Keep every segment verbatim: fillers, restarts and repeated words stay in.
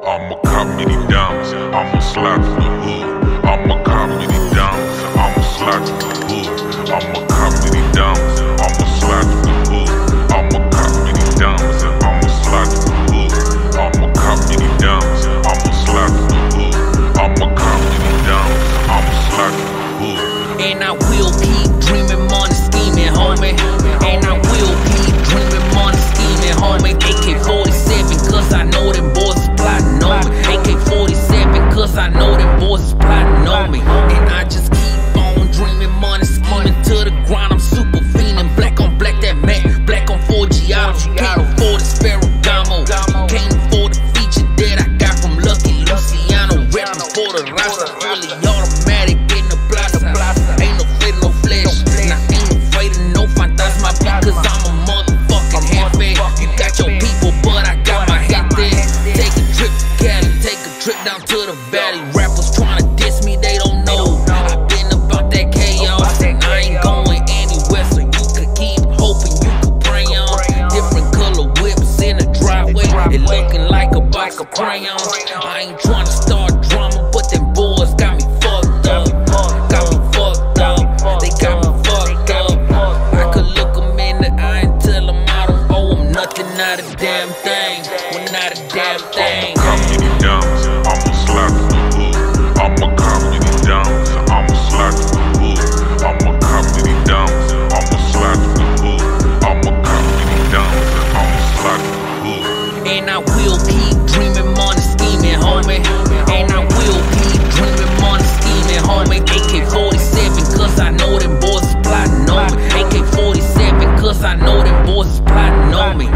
I'ma cop many diamonds, I'ma slide through the hood. I'ma cop many diamonds, I'ma slide through the hood. I'ma cop many diamonds, I'ma slide through the hood. I'ma cop many diamonds, I'ma slide through the hood. I'ma cop many diamonds, I'ma slide through the hood. I'ma cop many diamonds, I'ma slide through the hood. And I will keep dreaming, money scheming, homie. And I will keep dreaming, money scheming, homie. A K forty-seven, cause I know them boys is plotting on me. A K forty-seven, cause I know them boys is plotting on me. And I just keep on dreaming, money scheming to the grind. I'm super fiending, black on black, that Mac, black on four G items. You can't afford the Ferragamo, you can't afford the feature that I got from Lucky Luciano. Rapping for the Rasta, fully automatic in the plaza. Ain't no fit, no flesh, nah, ain't no afraid of no fight. That's my beat, cause I'm a motherfucking halfback. You got your people, but I got my head there. Take a trip to Cali, take a trip down to the valley. Rappers tryna diss me, they don't know. I've been about that chaos, and I ain't going anywhere. So you could keep hoping, you could pray on. Different color whips in the driveway, it looking like a box of crayons. I ain't tryna start drama, but them boys got me fucked up. Got me fucked up, they got me fucked up. I could look them in the eye and tell them I don't owe them nothing, not a damn thing. Well, not a damn thing. I'ma cop many diamonds, I'ma slide through the hood. I'ma cop many diamonds, I'ma slide through the hood. I'ma cop many diamonds, I'ma slide through the hood. I'ma cop many diamonds, I'ma slide through the hood. And I will keep dreaming, money scheming, homie. And I will keep dreaming, money scheming, homie. A K forty-seven, cause I know them boys is plotting on me. A K forty-seven, cause I know them boys is plotting on me.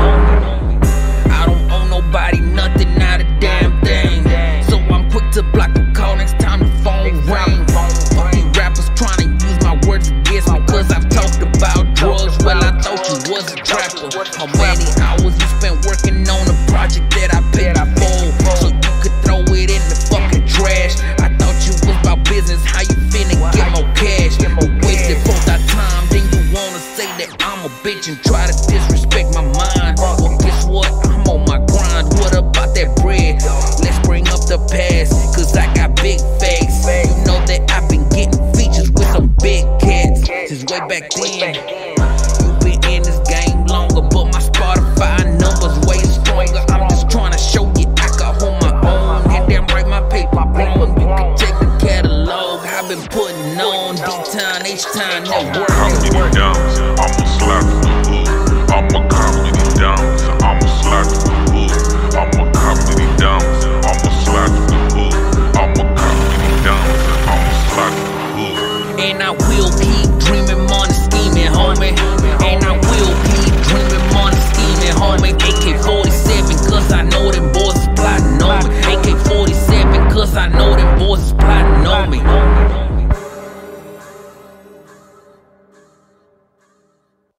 I don't owe nobody nothing, not a damn thing. So I'm quick to block the call next time the phone ring. Fuck these rappers trying to use my words against me, cause I've talked about drugs. Well, I thought you was a trapper. How many hours you spent working on a project that I paid for, so you could throw it in the fucking trash? I thought you was about business, how you finna get more cash? But wasted both our time, then you wanna say that I'm a bitch and try to disrespect my mind. Well, guess what? I'm on my grind. What about that bread? Let's bring up the past, cause I got big facts. You know that I've been getting features with some big cats since way back then. You been in this game longer, but my Spotify numbers way stronger. I'm just trying to show you I can hold my own. And damn right, my paper grown. You can check the catalog I've been putting on. D-Time, H-Time, network. I'ma cop many diamonds, I'ma slide through the hood. I'ma cop many diamonds, I'ma slide through the hood. I'ma cop many diamonds, I'ma slide through the hood. I'ma cop many diamonds, I'ma slide through the hood. And I will keep dreaming, money scheming, homie. And I will keep dreaming, money scheming, homie. A K forty-seven, cause I know them boys is plotting on me. A K forty-seven, cause I know them boys is plotting on me.